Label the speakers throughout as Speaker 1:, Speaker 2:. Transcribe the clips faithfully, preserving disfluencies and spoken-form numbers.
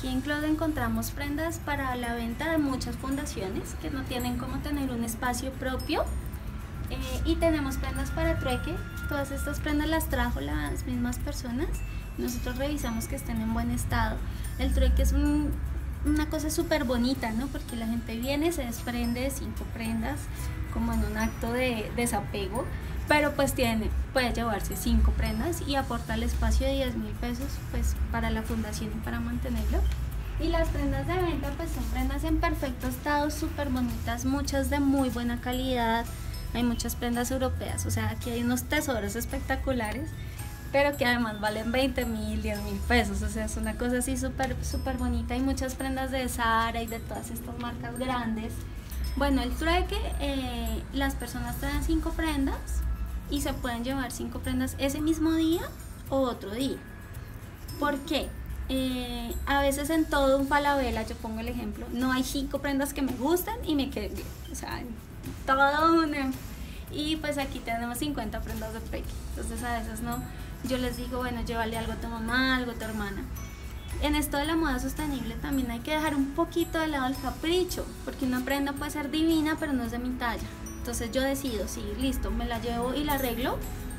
Speaker 1: aquí en Cloud encontramos prendas para la venta de muchas fundaciones que no tienen cómo tener un espacio propio, eh, y tenemos prendas para trueque. Todas estas prendas las trajo las mismas personas, nosotros revisamos que estén en buen estado. El trueque es un, una cosa súper bonita, ¿no? Porque la gente viene, se desprende de cinco prendas como en un acto de desapego, pero pues tiene, puede llevarse cinco prendas y aporta el espacio de diez mil pesos pues para la fundación y para mantenerlo. Y las prendas de venta pues son prendas en perfecto estado, súper bonitas, muchas de muy buena calidad. Hay muchas prendas europeas, o sea, aquí hay unos tesoros espectaculares, pero que además valen veinte mil, diez mil pesos, o sea, es una cosa así súper súper bonita. Hay muchas prendas de Zara y de todas estas marcas grandes. Bueno, el trueque, eh, las personas traen cinco prendas y se pueden llevar cinco prendas ese mismo día o otro día. ¿Por qué? Eh, a veces en todo un Falabella, yo pongo el ejemplo, no hay cinco prendas que me gustan y me queden bien, o sea, todo una. Y pues aquí tenemos cincuenta prendas de trueque, entonces a veces no, yo les digo, bueno, llévale algo a tu mamá, algo a tu hermana. En esto de la moda sostenible también hay que dejar un poquito de lado el capricho, porque una prenda puede ser divina pero no es de mi talla. Entonces yo decido si, listo, me la llevo y la arreglo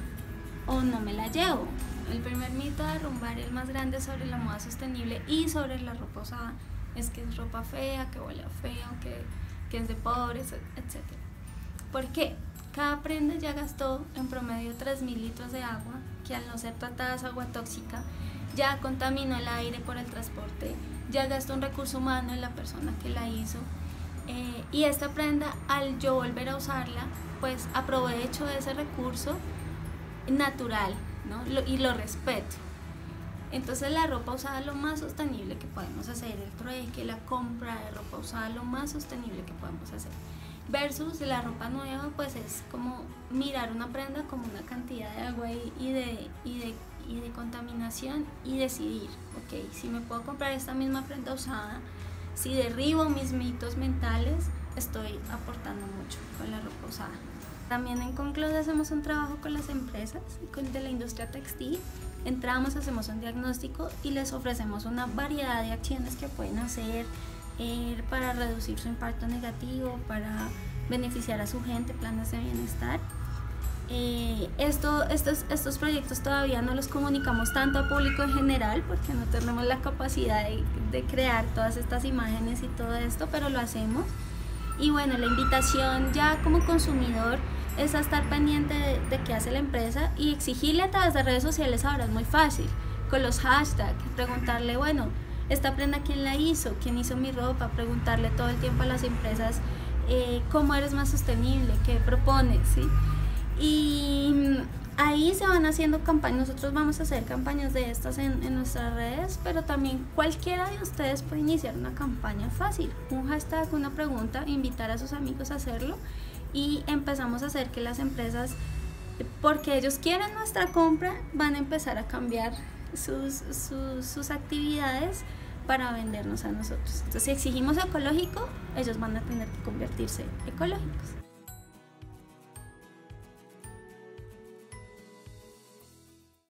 Speaker 1: o no me la llevo. El primer mito a derrumbar, el más grande sobre la moda sostenible y sobre la ropa usada, es que es ropa fea, que huele a feo, que, que es de pobres, etcétera. ¿Por qué? Cada prenda ya gastó en promedio tres mil litros de agua, que al no ser tratada es agua tóxica, ya contaminó el aire por el transporte, ya gastó un recurso humano en la persona que la hizo, eh, y esta prenda, al yo volver a usarla, pues aprovecho ese recurso natural, ¿no? Lo, y lo respeto. Entonces la ropa usada es lo más sostenible que podemos hacer, el trueque, la compra de ropa usada es lo más sostenible que podemos hacer. Versus la ropa nueva, pues es como mirar una prenda como una cantidad de agua y, y, de, y, de, y de contaminación y decidir, ok, si me puedo comprar esta misma prenda usada, si derribo mis mitos mentales, estoy aportando mucho con la ropa usada. También en Concloud hacemos un trabajo con las empresas con, de la industria textil. Entramos, hacemos un diagnóstico y les ofrecemos una variedad de acciones que pueden hacer eh, para reducir su impacto negativo, para beneficiar a su gente, planes de bienestar. Eh, esto, estos, estos proyectos todavía no los comunicamos tanto a público en general porque no tenemos la capacidad de, de crear todas estas imágenes y todo esto, pero lo hacemos. Y bueno, la invitación ya como consumidor es a estar pendiente de, de qué hace la empresa y exigirle a través de redes sociales. Ahora es muy fácil, con los hashtags, preguntarle, bueno, esta prenda quién la hizo, quién hizo mi ropa, preguntarle todo el tiempo a las empresas eh, cómo eres más sostenible, qué propones, ¿sí? Y ahí se van haciendo campañas, nosotros vamos a hacer campañas de estas en, en nuestras redes, pero también cualquiera de ustedes puede iniciar una campaña fácil, un hashtag, una pregunta, invitar a sus amigos a hacerlo y empezamos a hacer que las empresas, porque ellos quieren nuestra compra, van a empezar a cambiar sus, sus, sus actividades para vendernos a nosotros. Entonces si exigimos ecológico, ellos van a tener que convertirse ecológicos.